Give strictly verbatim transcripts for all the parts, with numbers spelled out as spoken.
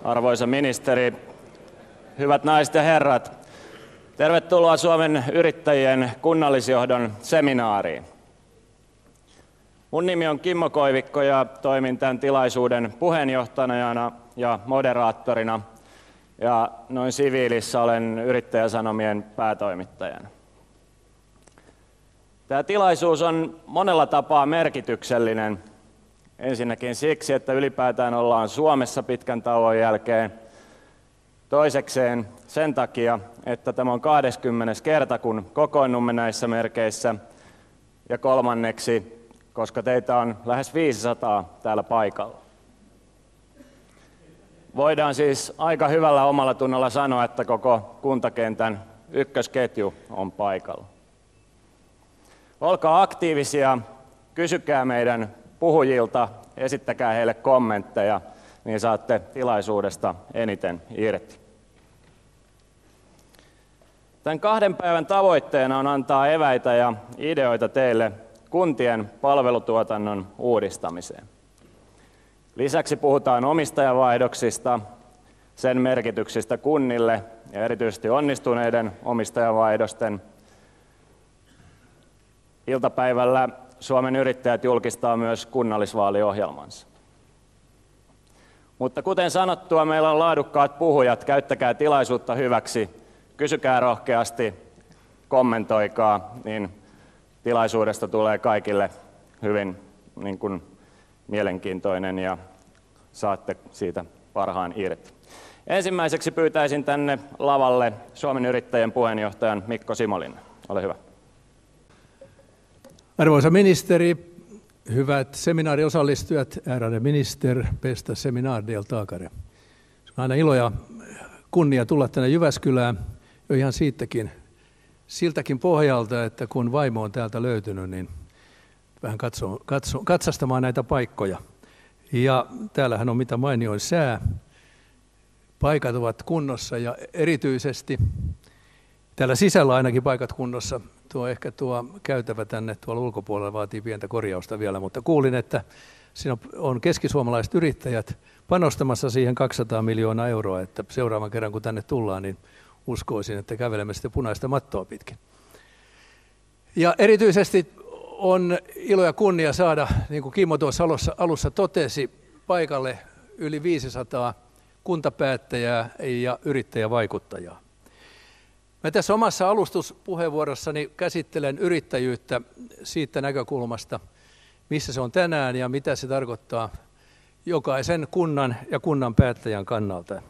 arvoisa ministeri, hyvät naiset ja herrat, tervetuloa Suomen yrittäjien kunnallisjohdon seminaariin. Mun nimi on Kimmo Koivikko ja toimin tämän tilaisuuden puheenjohtajana ja moderaattorina ja noin siviilissä olen Yrittäjäsanomien päätoimittajana. Tämä tilaisuus on monella tapaa merkityksellinen. Ensinnäkin siksi, että ylipäätään ollaan Suomessa pitkän tauon jälkeen. Toisekseen sen takia, että tämä on kahdeskymmenes kerta, kun kokoonnumme näissä merkeissä. Ja kolmanneksi, koska teitä on lähes viisisataa täällä paikalla. Voidaan siis aika hyvällä omalla tunnolla sanoa, että koko kuntakentän ykkösketju on paikalla. Olkaa aktiivisia, kysykää meidän puhujilta, esittäkää heille kommentteja, niin saatte tilaisuudesta eniten irti. Tämän kahden päivän tavoitteena on antaa eväitä ja ideoita teille kuntien palvelutuotannon uudistamiseen. Lisäksi puhutaan omistajavaihdoksista, sen merkityksistä kunnille ja erityisesti onnistuneiden omistajavaihdosten. Iltapäivällä Suomen Yrittäjät julkistaa myös kunnallisvaaliohjelmansa. Mutta kuten sanottua, meillä on laadukkaat puhujat, käyttäkää tilaisuutta hyväksi, kysykää rohkeasti, kommentoikaa, niin tilaisuudesta tulee kaikille hyvin niin kuin, mielenkiintoinen ja saatte siitä parhaan irti. Ensimmäiseksi pyytäisin tänne lavalle Suomen Yrittäjien puheenjohtajan Mikko Simolinnan. Ole hyvä. Arvoisa ministeri, hyvät seminaariosallistujat, ärade minister, bästa seminardeltagare. Se on aina ilo ja kunnia tulla tänne Jyväskylään jo ihan siitäkin, siltäkin pohjalta, että kun vaimo on täältä löytynyt, niin vähän katso, katso, katsastamaan näitä paikkoja. Ja täällähän on mitä mainioin sää. Paikat ovat kunnossa ja erityisesti täällä sisällä ainakin paikat kunnossa. Tuo ehkä tuo käytävä tänne tuolla ulkopuolella vaatii pientä korjausta vielä, mutta kuulin, että siinä on keskisuomalaiset yrittäjät panostamassa siihen kaksisataa miljoonaa euroa, että seuraavan kerran kun tänne tullaan, niin uskoisin, että kävelemme sitten punaista mattoa pitkin. Ja erityisesti on ilo ja kunnia saada, niin kuin Kimmo tuossa alussa totesi, paikalle yli viisisataa kuntapäättäjää ja yrittäjävaikuttajaa. Mä tässä omassa alustuspuheenvuorossani käsittelen yrittäjyyttä siitä näkökulmasta, missä se on tänään ja mitä se tarkoittaa jokaisen kunnan ja kunnan päättäjän kannalta.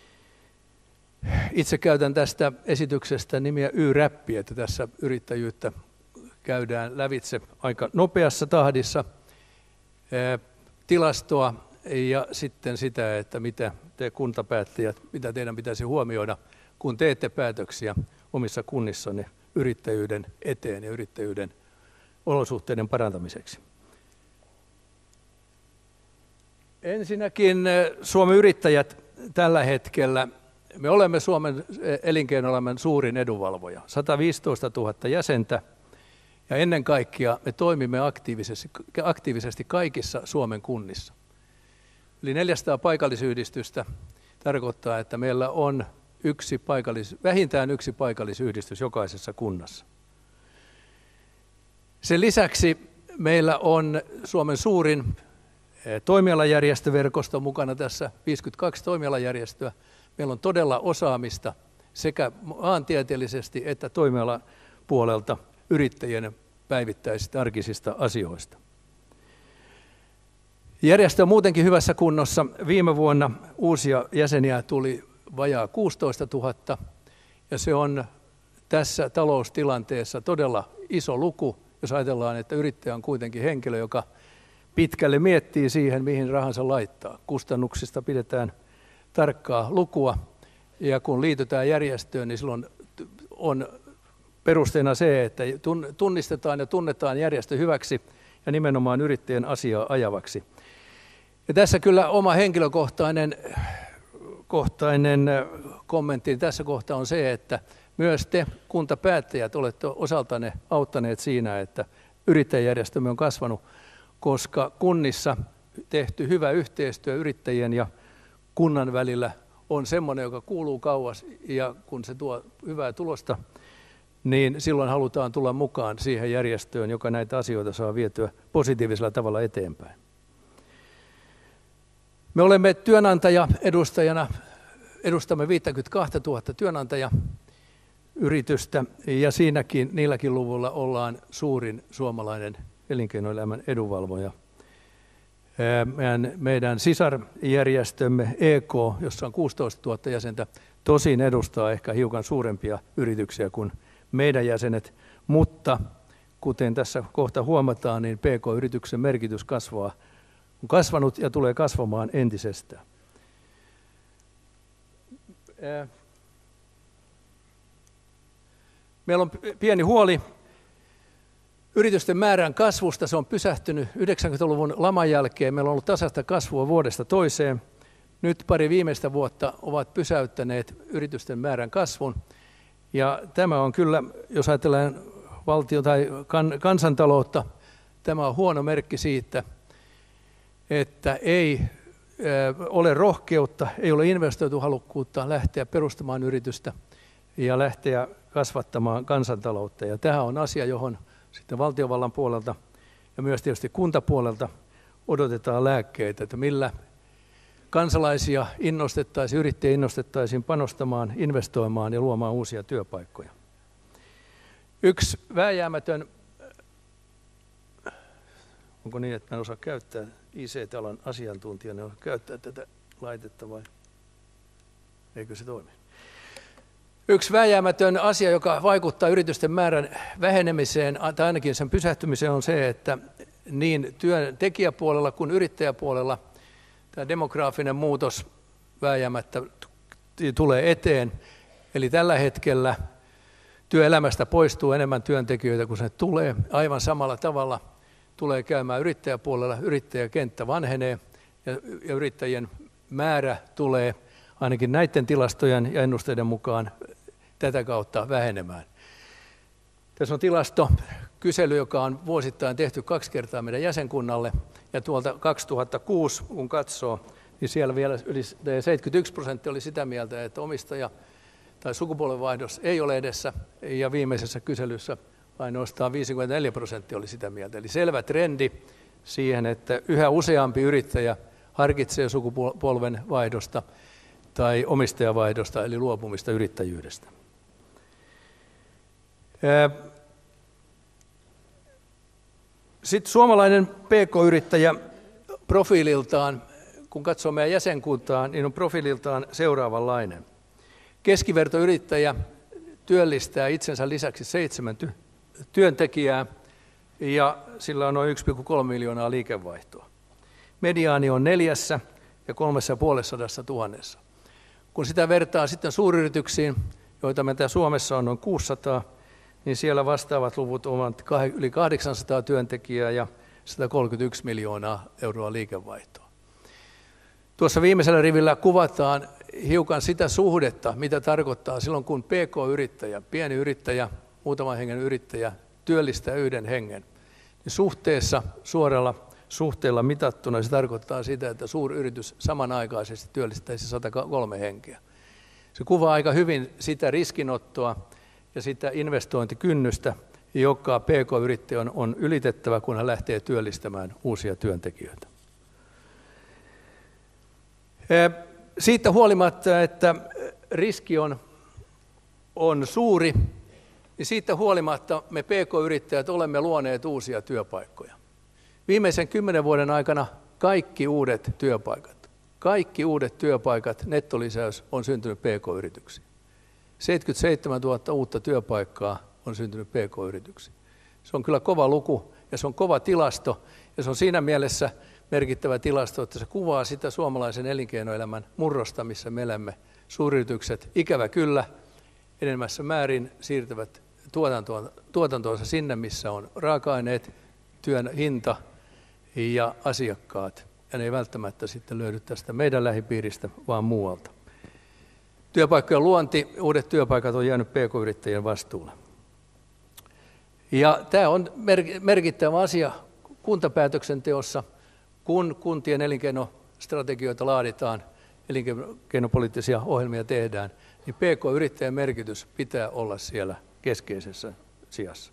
Itse käytän tästä esityksestä nimiä Y-räppi, että tässä yrittäjyyttä käydään lävitse aika nopeassa tahdissa, tilastoa ja sitten sitä, että mitä te kuntapäättäjät, mitä teidän pitäisi huomioida, kun teette päätöksiä omissa kunnissanne yrittäjyyden eteen ja yrittäjyyden olosuhteiden parantamiseksi. Ensinnäkin Suomen Yrittäjät tällä hetkellä, me olemme Suomen elinkeinoelämän suurin edunvalvoja, sata viisitoista tuhatta jäsentä ja ennen kaikkea me toimimme aktiivisesti, aktiivisesti kaikissa Suomen kunnissa. Yli neljäsataa paikallisyhdistystä tarkoittaa, että meillä on Yksi paikallis, vähintään yksi paikallisyhdistys jokaisessa kunnassa. Sen lisäksi meillä on Suomen suurin toimialajärjestöverkosto mukana tässä, viisikymmentäkaksi toimialajärjestöä. Meillä on todella osaamista sekä maantieteellisesti että toimialapuolelta yrittäjien päivittäisistä arkisista asioista. Järjestö on muutenkin hyvässä kunnossa. Viime vuonna uusia jäseniä tuli vajaa kuusitoista tuhatta, ja se on tässä taloustilanteessa todella iso luku, jos ajatellaan, että yrittäjä on kuitenkin henkilö, joka pitkälle miettii siihen, mihin rahansa laittaa. Kustannuksista pidetään tarkkaa lukua, ja kun liitytään järjestöön, niin silloin on perusteena se, että tunnistetaan ja tunnetaan järjestö hyväksi ja nimenomaan yrittäjän asiaa ajavaksi. Ja tässä kyllä oma henkilökohtainen kohtainen kommentti tässä kohtaa on se, että myös te kuntapäättäjät olette osaltanne auttaneet siinä, että yrittäjäjärjestömme on kasvanut, koska kunnissa tehty hyvä yhteistyö yrittäjien ja kunnan välillä on semmoinen, joka kuuluu kauas, ja kun se tuo hyvää tulosta, niin silloin halutaan tulla mukaan siihen järjestöön, joka näitä asioita saa vietyä positiivisella tavalla eteenpäin. Me olemme työnantaja edustajana, edustamme viisikymmentäkaksituhatta työnantajayritystä, ja siinäkin, niilläkin luvulla ollaan suurin suomalainen elinkeinoelämän edunvalvoja. Meidän, meidän sisarjärjestömme E K, jossa on kuusitoistatuhatta jäsentä, tosin edustaa ehkä hiukan suurempia yrityksiä kuin meidän jäsenet, mutta kuten tässä kohta huomataan, niin P K-yrityksen merkitys kasvaa, on kasvanut ja tulee kasvamaan entisestään. Meillä on pieni huoli yritysten määrän kasvusta. Se on pysähtynyt yhdeksänkymmentäluvun laman jälkeen. Meillä on ollut tasaista kasvua vuodesta toiseen. Nyt pari viimeistä vuotta ovat pysäyttäneet yritysten määrän kasvun. Ja tämä on kyllä, jos ajatellaan valtio- tai kansantaloutta, tämä on huono merkki siitä, että ei ole rohkeutta, ei ole investoituhalukkuutta lähteä perustamaan yritystä ja lähteä kasvattamaan kansantaloutta. Ja tämä on asia, johon sitten valtiovallan puolelta ja myös tietysti kuntapuolelta odotetaan lääkkeitä, että millä kansalaisia innostettaisiin, yrittäjiä innostettaisiin panostamaan, investoimaan ja luomaan uusia työpaikkoja. Yksi vääjäämätön, onko niin, että mä en osaa käyttää I C T-alan asiantuntijana, osaa käyttää tätä laitetta vai eikö se toimi? Yksi vääjäämätön asia, joka vaikuttaa yritysten määrän vähenemiseen tai ainakin sen pysähtymiseen, on se, että niin työntekijäpuolella kuin yrittäjäpuolella tämä demograafinen muutos vääjäämättä tulee eteen. Eli tällä hetkellä työelämästä poistuu enemmän työntekijöitä kuin se tulee. Aivan samalla tavalla tulee käymään yrittäjäpuolella. Yrittäjäkenttä vanhenee ja yrittäjien määrä tulee ainakin näiden tilastojen ja ennusteiden mukaan tätä kautta vähenemään. Tässä on tilasto, kysely, joka on vuosittain tehty kaksi kertaa meidän jäsenkunnalle, ja tuolta kaksituhattakuusi, kun katsoo, niin siellä vielä yli seitsemänkymmentäyksi prosenttia oli sitä mieltä, että omistaja tai sukupolvenvaihdos ei ole edessä, ja viimeisessä kyselyssä ainoastaan viisikymmentäneljä prosenttia oli sitä mieltä. Eli selvä trendi siihen, että yhä useampi yrittäjä harkitsee sukupolvenvaihdosta tai omistajavaihdosta, eli luopumista yrittäjyydestä. Sitten suomalainen P K-yrittäjä profiililtaan, kun katsoo meidän jäsenkuntaan, niin on profiililtaan seuraavanlainen. Keskivertoyrittäjä työllistää itsensä lisäksi seitsemän ty- työntekijää ja sillä on noin yksi pilkku kolme miljoonaa liikevaihtoa. Mediaani on neljässä ja kolmessa ja puolessa tuhannessa. Kun sitä vertaa sitten suuryrityksiin, joita meitä Suomessa on noin kuusisataa, niin siellä vastaavat luvut ovat yli kahdeksansataa työntekijää ja sata kolmekymmentäyksi miljoonaa euroa liikevaihtoa. Tuossa viimeisellä rivillä kuvataan hiukan sitä suhdetta, mitä tarkoittaa silloin, kun P K-yrittäjä, pieni yrittäjä, muutaman hengen yrittäjä työllistää yhden hengen. Niin suhteessa, suoralla suhteella mitattuna se tarkoittaa sitä, että suuryritys samanaikaisesti työllistäisi sata kolme henkeä. Se kuvaa aika hyvin sitä riskinottoa ja sitä investointikynnystä, joka P K-yrittäjä on, on ylitettävä, kun hän lähtee työllistämään uusia työntekijöitä. Siitä huolimatta, että riski on, on suuri, niin siitä huolimatta me P K-yrittäjät olemme luoneet uusia työpaikkoja. Viimeisen kymmenen vuoden aikana kaikki uudet työpaikat, kaikki uudet työpaikat, nettolisäys on syntynyt P K-yrityksiin. seitsemänkymmentäseitsemäntuhatta uutta työpaikkaa on syntynyt P K-yrityksiin. Se on kyllä kova luku ja se on kova tilasto ja se on siinä mielessä merkittävä tilasto, että se kuvaa sitä suomalaisen elinkeinoelämän murrosta, missä me elämme. Suuryritykset, ikävä kyllä, enemmässä määrin siirtävät tuotantoonsa sinne, missä on raaka-aineet, työn hinta ja asiakkaat. Ja ne ei välttämättä sitten löydy tästä meidän lähipiiristä, vaan muualta. Työpaikkojen luonti, uudet työpaikat on jäänyt P K-yrittäjien vastuulle. Ja tämä on merkittävä asia kuntapäätöksenteossa, kun kuntien elinkeinostrategioita laaditaan, elinkeinopoliittisia ohjelmia tehdään, niin P K-yrittäjän merkitys pitää olla siellä keskeisessä sijassa.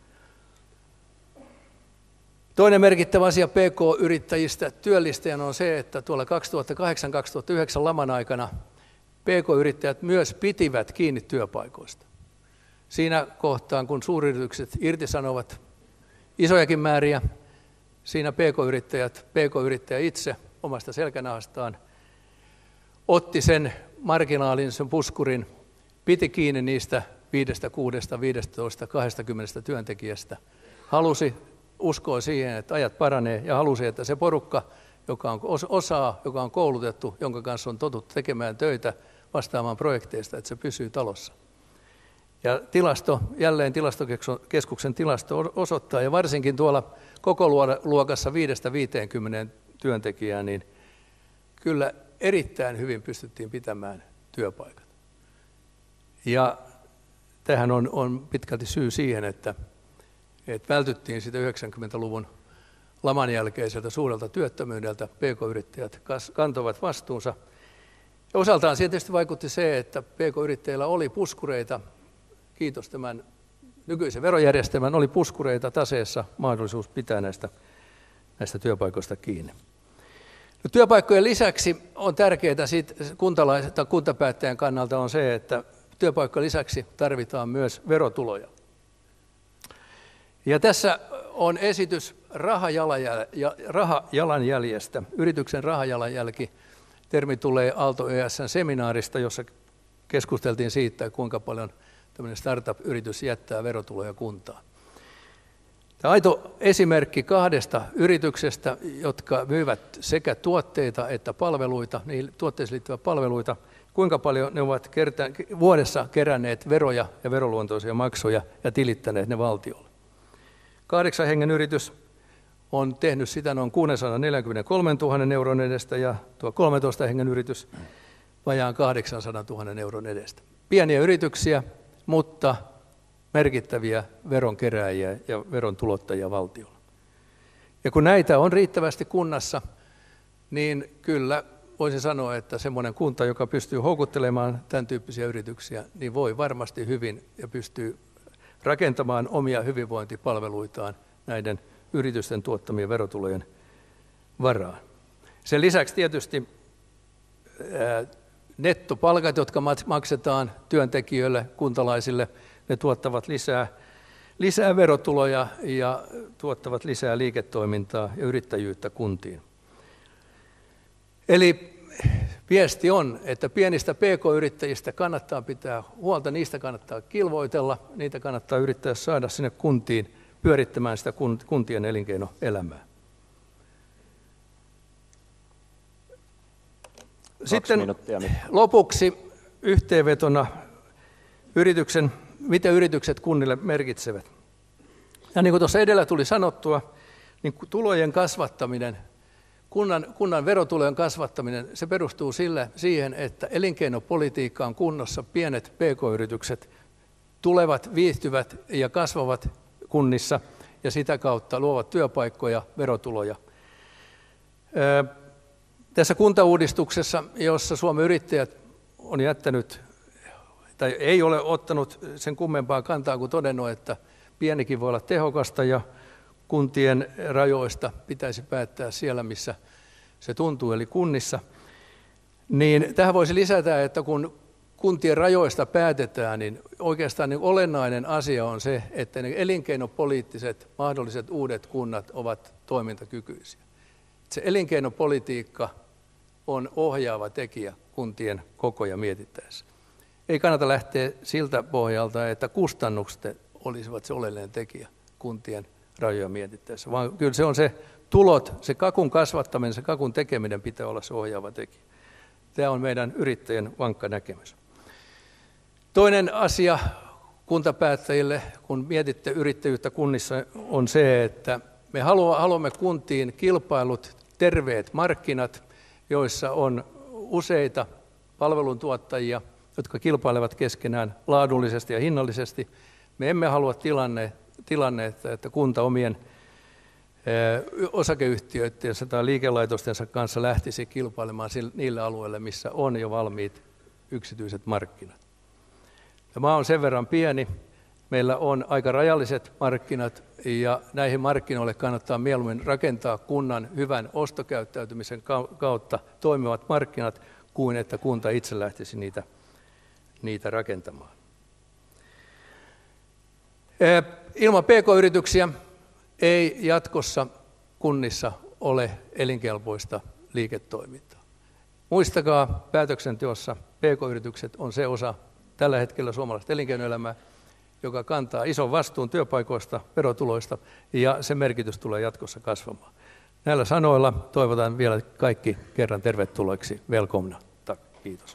Toinen merkittävä asia P K-yrittäjistä työllistäjän on se, että tuolla kaksituhattakahdeksan kaksituhattayhdeksän laman aikana P K-yrittäjät myös pitivät kiinni työpaikoista. Siinä kohtaan, kun suuryritykset irtisanovat isojakin määriä, siinä P K-yrittäjät, P K-yrittäjä itse omasta selkänahastaan otti sen marginaalin, sen puskurin, piti kiinni niistä viidestä, kuudesta, viidestätoista, kaksikymmentä työntekijästä, halusi uskoa siihen, että ajat paranee ja halusi, että se porukka, joka on osaa, joka on koulutettu, jonka kanssa on totuttu tekemään töitä vastaamaan projekteista, että se pysyy talossa. Ja tilasto, jälleen tilastokeskuksen tilasto osoittaa, ja varsinkin tuolla koko luokassa viidestä viiteenkymmeneen työntekijää, niin kyllä erittäin hyvin pystyttiin pitämään työpaikat. Ja tähän on, on pitkälti syy siihen, että, että vältyttiin sitä yhdeksänkymmentäluvun laman jälkeiseltä suurelta työttömyydeltä, P K-yrittäjät kantoivat vastuunsa. Ja osaltaan siihen tietysti vaikutti se, että P K-yrittäjillä oli puskureita, kiitos tämän nykyisen verojärjestelmän, oli puskureita taseessa, mahdollisuus pitää näistä, näistä työpaikoista kiinni. No, työpaikkojen lisäksi on tärkeää kuntalais- tai kuntapäättäjän kannalta on se, että työpaikkojen lisäksi tarvitaan myös verotuloja. Ja tässä on esitys rahajalanjäljestä. Yrityksen rahajalanjälki termi tulee Aalto E S:n seminaarista, jossa keskusteltiin siitä, kuinka paljon tämmöinen startup-yritys jättää verotuloja kuntaan. Tämä aito esimerkki kahdesta yrityksestä, jotka myyvät sekä tuotteita että palveluita, niin tuotteisiin liittyviä palveluita, kuinka paljon ne ovat kerta, vuodessa keränneet veroja ja veroluontoisia maksuja ja tilittäneet ne valtiolle. Kahdeksan hengen yritys on tehnyt sitä noin kuusisataaneljäkymmentäkolmetuhatta euron edestä ja tuo kolmetoista hengen yritys vajaan kahdeksansadantuhannen euron edestä. Pieniä yrityksiä, mutta merkittäviä veronkerääjiä ja verontulottajia valtiolla. Ja kun näitä on riittävästi kunnassa, niin kyllä voisin sanoa, että semmoinen kunta, joka pystyy houkuttelemaan tämän tyyppisiä yrityksiä, niin voi varmasti hyvin ja pystyy rakentamaan omia hyvinvointipalveluitaan näiden yritysten tuottamien verotulojen varaan. Sen lisäksi tietysti nettopalkat, jotka maksetaan työntekijöille, kuntalaisille, ne tuottavat lisää, lisää verotuloja ja tuottavat lisää liiketoimintaa ja yrittäjyyttä kuntiin. Eli viesti on, että pienistä P K-yrittäjistä kannattaa pitää huolta, niistä kannattaa kilvoitella, niitä kannattaa yrittää saada sinne kuntiin pyörittämään sitä kuntien elinkeinoelämää. Sitten lopuksi yhteenvetona yrityksen, mitä yritykset kunnille merkitsevät. Ja niin kuin tuossa edellä tuli sanottua, niin tulojen kasvattaminen, kunnan, kunnan verotulojen kasvattaminen, se perustuu sille, siihen, että elinkeinopolitiikka on kunnossa, pienet P K-yritykset tulevat, viihtyvät ja kasvavat kunnissa ja sitä kautta luovat työpaikkoja, verotuloja. Tässä kuntauudistuksessa, jossa Suomen yrittäjät on jättänyt, tai ei ole ottanut sen kummempaa kantaa kuin todennut, että pienikin voi olla tehokasta ja kuntien rajoista pitäisi päättää siellä, missä se tuntuu, eli kunnissa, niin tähän voisi lisätä, että kun kuntien rajoista päätetään, niin oikeastaan niin olennainen asia on se, että ne elinkeinopoliittiset mahdolliset uudet kunnat ovat toimintakykyisiä. Se elinkeinopolitiikka on ohjaava tekijä kuntien kokoja mietittäessä. Ei kannata lähteä siltä pohjalta, että kustannukset olisivat se oleellinen tekijä kuntien rajoja mietittäessä, vaan kyllä se on se tulot, se kakun kasvattaminen, se kakun tekeminen pitää olla se ohjaava tekijä. Tämä on meidän yrittäjien vankka näkemys. Toinen asia kuntapäättäjille, kun mietitte yrittäjyyttä kunnissa, on se, että me haluamme kuntiin kilpailut, terveet markkinat, joissa on useita palveluntuottajia, jotka kilpailevat keskenään laadullisesti ja hinnallisesti. Me emme halua tilanne, tilannetta, että kunta omien osakeyhtiöitteensä tai liikelaitostensa kanssa lähtisi kilpailemaan niille alueille, missä on jo valmiit yksityiset markkinat. Maa on sen verran pieni, meillä on aika rajalliset markkinat ja näihin markkinoille kannattaa mieluummin rakentaa kunnan hyvän ostokäyttäytymisen kautta toimivat markkinat kuin että kunta itse lähtisi niitä, niitä rakentamaan. Ilman P K-yrityksiä ei jatkossa kunnissa ole elinkelpoista liiketoimintaa. Muistakaa, päätöksenteossa P K-yritykset on se osa tällä hetkellä suomalaista elinkeinoelämää, joka kantaa ison vastuun työpaikoista, verotuloista, ja se merkitys tulee jatkossa kasvamaan. Näillä sanoilla toivotan vielä kaikki kerran tervetulleeksi. Välkomna. Tack. Kiitos.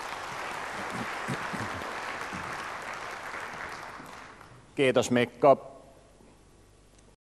Kiitos Mikko.